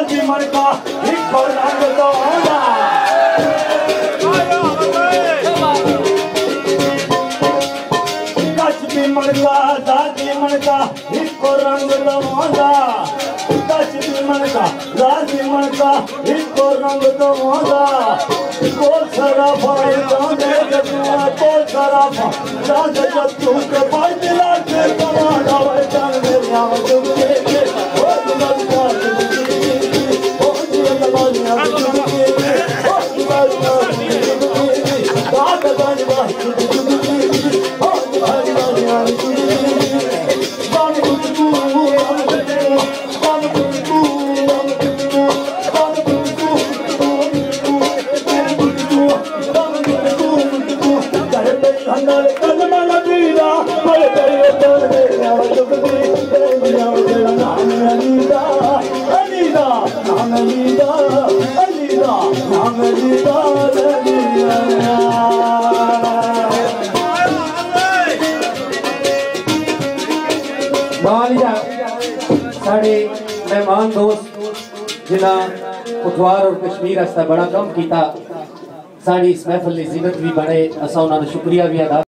भी मनका एक और रंग दौड़ा कच भी मनका दादी मनका एक और रंग दौड़ा कच भी मनका दादी मनका एक और रंग दौड़ा कोल सारा भाई जाने जतुआ कोल सारा भाई जाने जतु के भाई दिला के कमाना वे जान मेरे आवाज़ के ओ दिल का ओ दिल का बानिया ओ दिल का दाद बानिया ओ दिल का बानिया साढ़े मेहमान दोस्त जिन्हें कुथवार और कश्मीर बड़ा कम किया साड़ी इस महफिल की जिन्नत भी बने असा उन्होंने शुक्रिया भी अदा